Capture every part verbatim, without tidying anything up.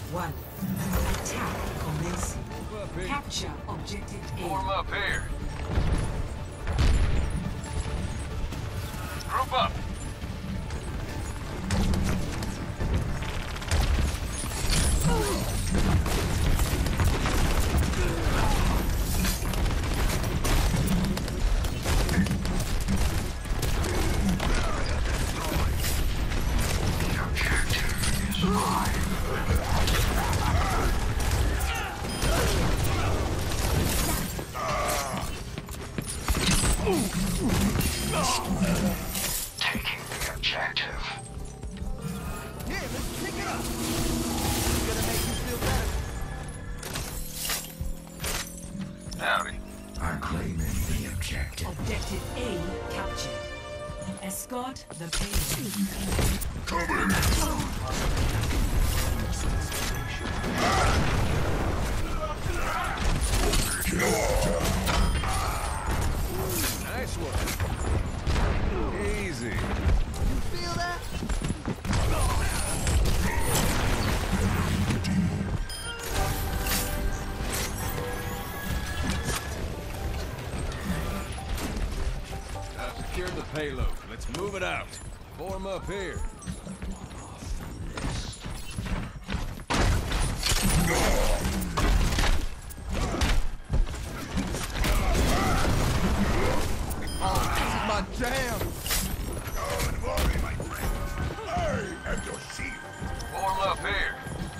One. Attack commencing. Capture objective A. Form up here. Group up. Taking the objective. Here, let's pick it up. It's gonna make you feel better. Howdy. I'm claiming the objective. Objective A captured. Escort the payload. Coming! Nice one. Easy. You feel that? I've secured the payload. Let's move it out. Form up here. Oh, this is my jam. Don't worry, my friend. I am your shield. Form up here.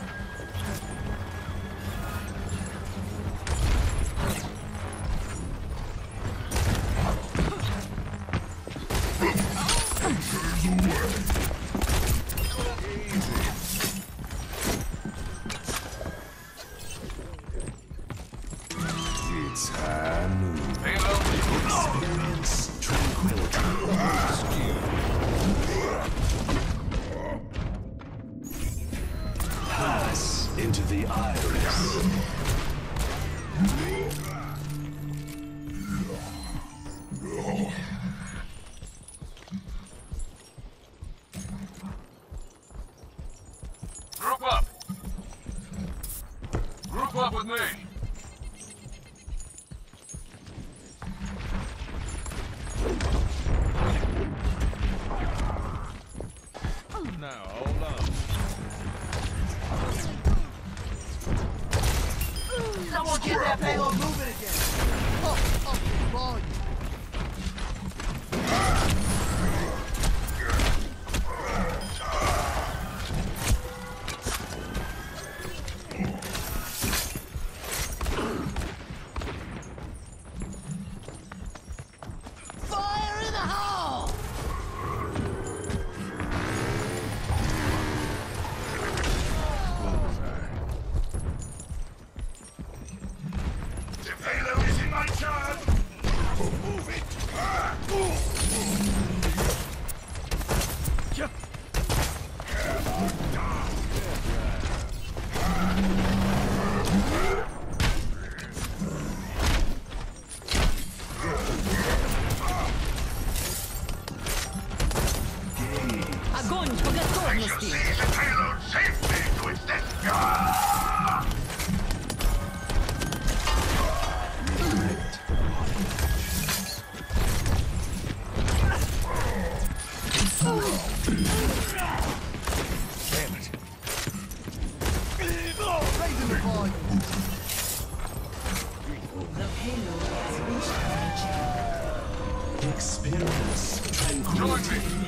It's Hanu. Payload. Experience tranquility. Pass into the iris. Group up. Group up with me. Now, hold on. Someone get that payload moving again. Oh, oh, volume. Fire in the hole! The payload is in my charge. Move it. Ah. Огонь по готовности! See the payload safely to its destination. Damn it. Raising the volume. The payload has reached the Experience Join tranquility. me.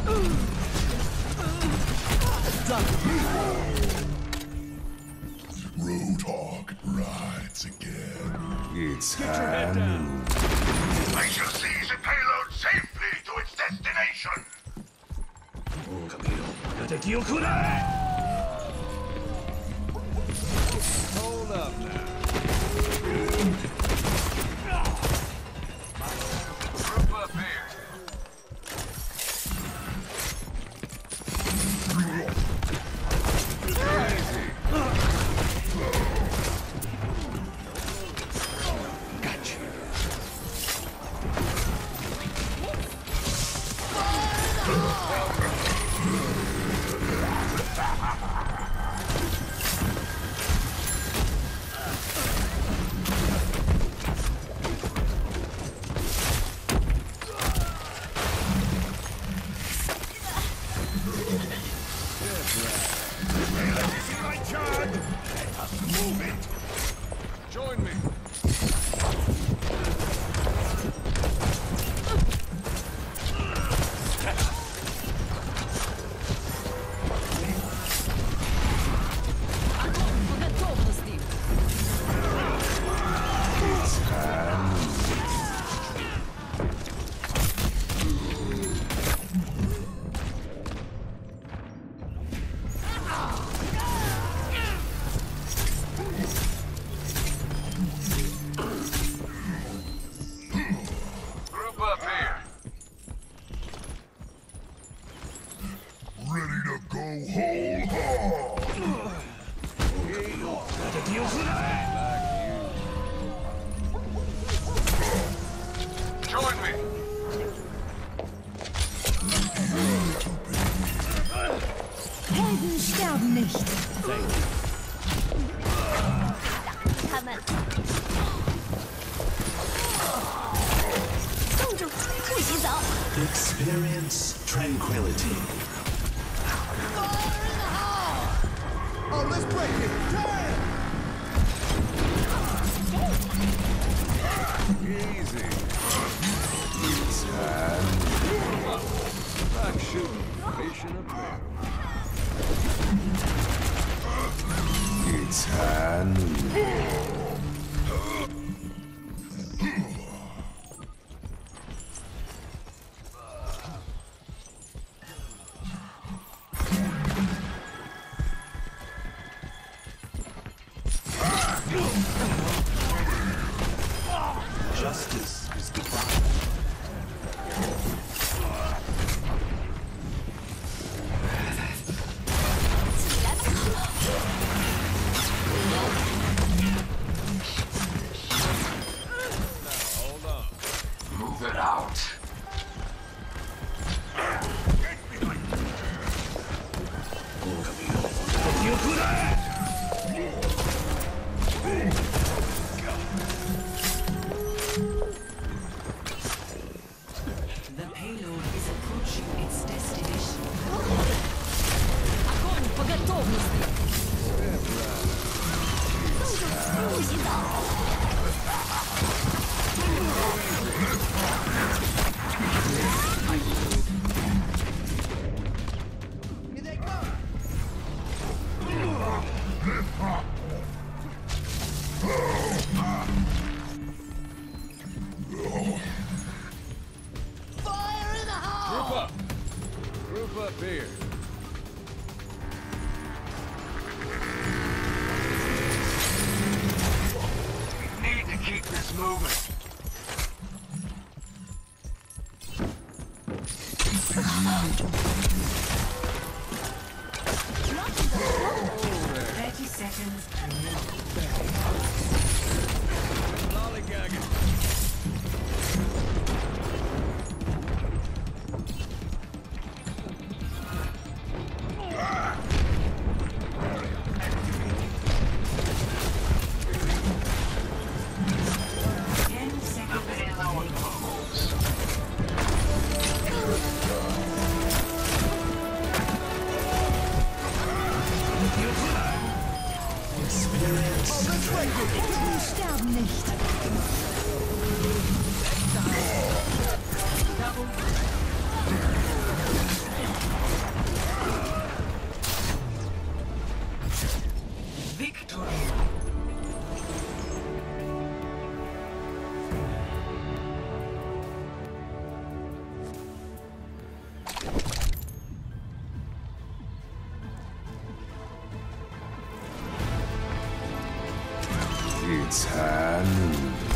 Roadhog rides again. It's Get your head down. I shall seize the payload safely to its destination. Hold up now. Group up here. Join me. Огонь по готовности. Group up here. Ready to go whole hog. Join me. Helden sterben nicht. 他们冻住，不许走！ Experience tranquility. Oh, let's break it! Turn! Easy. Back shooting. Patient up there. It's hand. Justice is divine. Hold on. Move it out. The payload is approaching its destination. Огонь по готовности. 不许走！ Here they come! Fire in the hole! Group up. Group up here. Need to keep this moving. Thirty seconds. Lollygagging. Ten seconds. Experience Helden sterben nicht. 残酷。